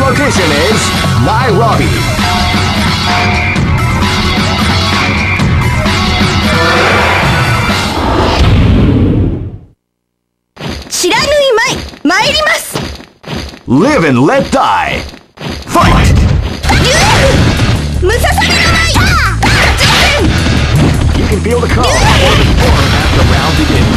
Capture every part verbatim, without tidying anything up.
location is Nairobi. Shiranui Mai, 参ります。 Live and let die. Fight! ムササビの舞 You can feel the calm or the storm as the round begins.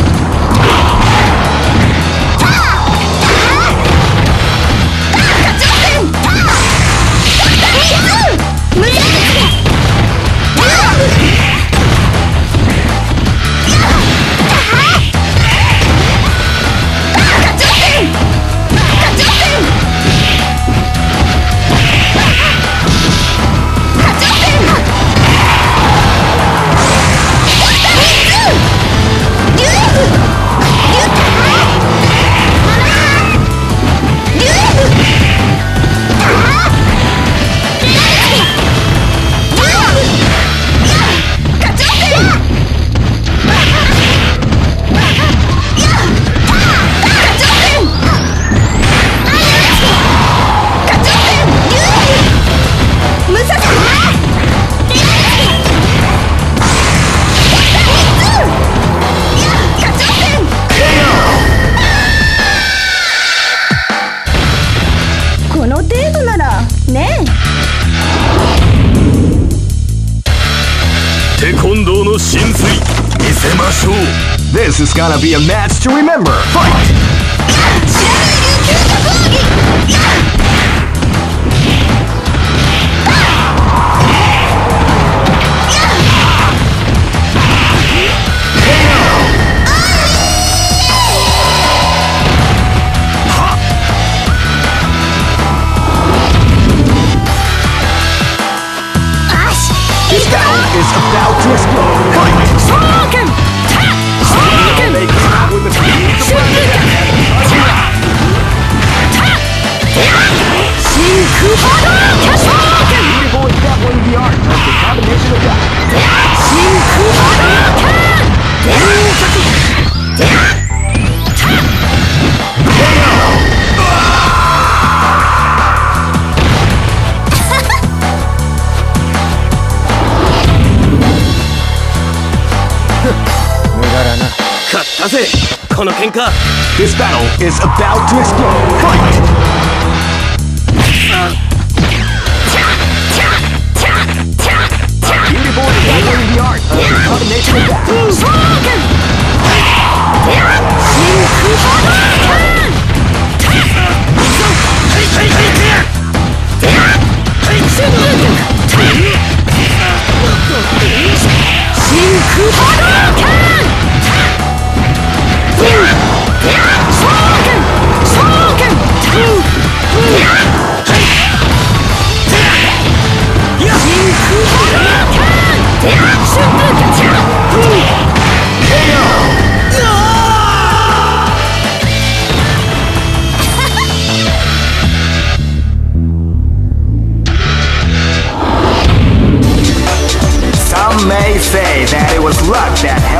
This is gonna be a match to remember. Fight! This battle is about to explode. Fight! They come out with the speed of the Beautiful is definitely the art of the combination of that. This battle is about to explode. Fight! Beautiful is definitely the art of the combination of that. Some may say that it was luck that